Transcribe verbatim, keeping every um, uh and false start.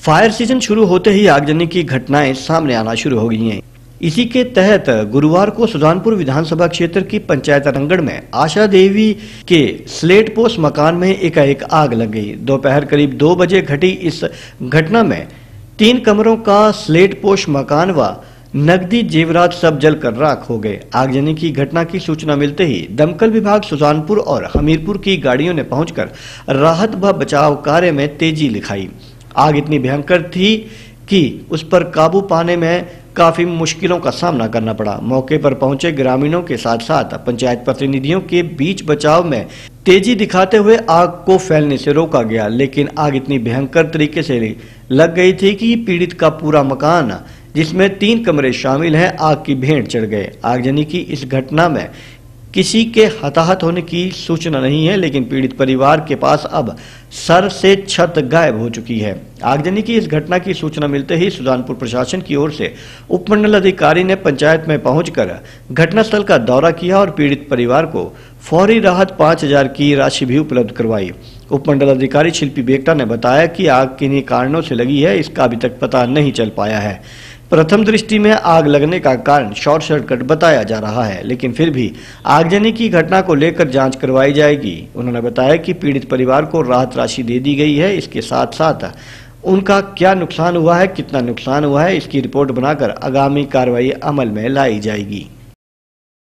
Fire season शुरू होते ही आगजनी की घटनाएं सामने आना शुरू हो गई हैं। इसी के तहत गुरुवार को सुजानपुर विधानसभा क्षेत्र की पंचायत रंगड़ में आशा देवी के स्लेट पोस्ट मकान में एकाएक आग लग गई। दोपहर करीब दो बजे घटी इस घटना में तीन कमरों का स्लेट पोस्ट मकान व नकदी जेवरात सब जलकर राख हो गए। आगजनी की घटना की सूचना मिलते ही दमकल विभाग सुजानपुर और हमीरपुर की गाड़ियों ने पहुंचकर राहत व बचाव कार्य में तेजी दिखाई। आग इतनी भयंकर थी कि उस पर काबू पाने में काफी मुश्किलों का सामना करना पड़ा। मौके पर पहुंचे ग्रामीणों के साथ साथ पंचायत प्रतिनिधियों के बीच बचाव में तेजी दिखाते हुए आग को फैलने से रोका गया, लेकिन आग इतनी भयंकर तरीके से लग गई थी कि पीड़ित का पूरा मकान, जिसमें तीन कमरे शामिल हैं, आग की भेंट चढ़ गए। आगजनी की इस घटना में किसी के हताहत होने की सूचना नहीं है, लेकिन पीड़ित परिवार के पास अब सर से छत गायब हो चुकी है। आगजनी की इस घटना की सूचना मिलते ही सुजानपुर प्रशासन की ओर से उपमंडल अधिकारी ने पंचायत में पहुंचकर घटनास्थल का दौरा किया और पीड़ित परिवार को फौरी राहत पाँच हजार की राशि भी उपलब्ध करवाई। उपमंडल अधिकारी शिल्पी बेगटा ने बताया कि आग किन्हीं कारणों से लगी है, इसका अभी तक पता नहीं चल पाया है। प्रथम दृष्टि में आग लगने का कारण शॉर्ट सर्किट बताया जा रहा है, लेकिन फिर भी आगजनी की घटना को लेकर जांच करवाई जाएगी। उन्होंने बताया कि पीड़ित परिवार को राहत राशि दे दी गई है। इसके साथ साथ उनका क्या नुकसान हुआ है, कितना नुकसान हुआ है, इसकी रिपोर्ट बनाकर आगामी कार्रवाई अमल में लाई जाएगी।